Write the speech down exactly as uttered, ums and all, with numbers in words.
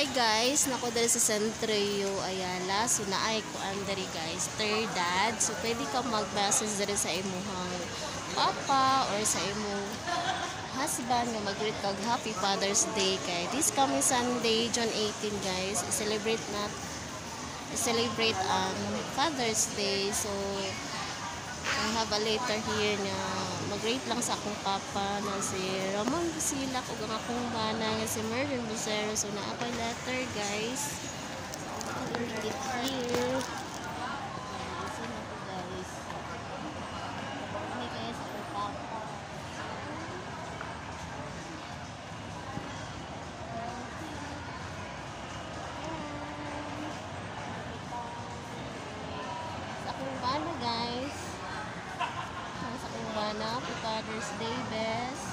Hi guys, nako dali sa Centrio, Ayala. So naay ko andari guys, third dad. So pwede ka mag-message dali sa imuhang papa or sa imong husband nga mag-greet kag Happy Father's Day kay this coming Sunday, June eighteenth guys. I-celebrate na i-celebrate ang Father's Day. So I have a letter here na mag-rate lang sa akong papa na si Ramon Busilak ug ang akong mana nga si Mervin Busero. So naa pa letter guys. So read it here. Listen ako guys. Ini guys ang papa. Sa akong mana guys. Sa akong mana, Happy Father's Day, best.